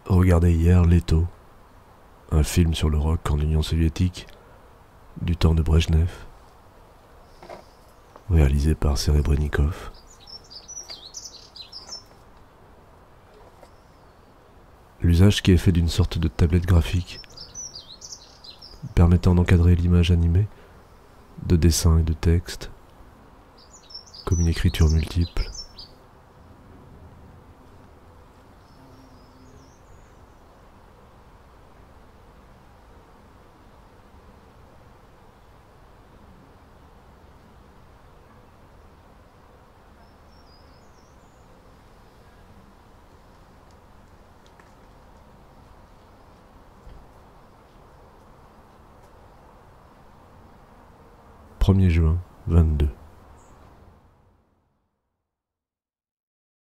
regardé hier Leto, un film sur le rock en Union soviétique, du temps de Brejnev, réalisé par Serebrennikov. L'usage qui est fait d'une sorte de tablette graphique, permettant d'encadrer l'image animée, de dessins et de textes, comme une écriture multiple. « 1er juin 22.